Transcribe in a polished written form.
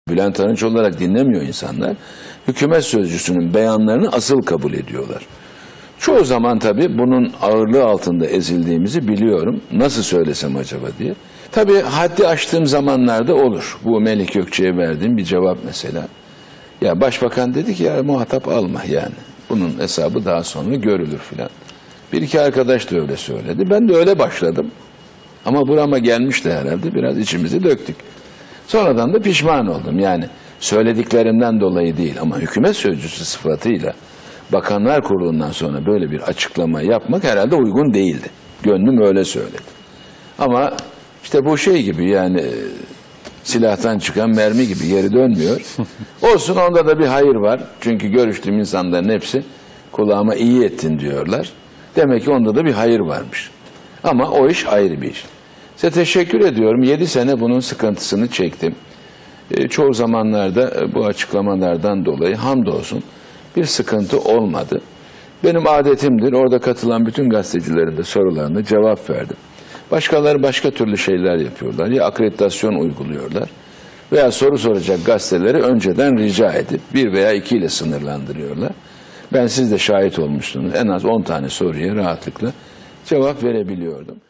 Bülent Arınç olarak dinlemiyor insanlar. Hükümet sözcüsünün beyanlarını asıl kabul ediyorlar. Çoğu zaman tabii bunun ağırlığı altında ezildiğimizi biliyorum. Nasıl söylesem acaba diye. Tabii haddi aştığım zamanlarda olur. Bu Melik Gökçe'ye verdiğim bir cevap mesela. Ya başbakan dedi ki ya muhatap alma yani. Bunun hesabı daha sonra görülür filan. Bir iki arkadaş da öyle söyledi. Ben de öyle başladım. Ama burama gelmişti herhalde. Biraz içimizi döktük. Sonradan da pişman oldum. Yani söylediklerimden dolayı değil ama hükümet sözcüsü sıfatıyla Bakanlar Kurulu'ndan sonra böyle bir açıklama yapmak herhalde uygun değildi. Gönlüm öyle söyledi. Ama işte bu şey gibi yani silahtan çıkan mermi gibi geri dönmüyor. Olsun, onda da bir hayır var. Çünkü görüştüğüm insanların hepsi kulağıma iyi ettin diyorlar. Demek ki onda da bir hayır varmış. Ama o iş ayrı bir iş. Size teşekkür ediyorum. 7 sene bunun sıkıntısını çektim. Çoğu zamanlarda bu açıklamalardan dolayı hamdolsun bir sıkıntı olmadı. Benim adetimdir. Orada katılan bütün gazetecilerin de sorularına cevap verdim. Başkaları başka türlü şeyler yapıyorlar. Ya akreditasyon uyguluyorlar veya soru soracak gazeteleri önceden rica edip 1 veya 2 ile sınırlandırıyorlar. Ben siz de şahit olmuşsunuz. En az 10 tane soruya rahatlıkla cevap verebiliyordum.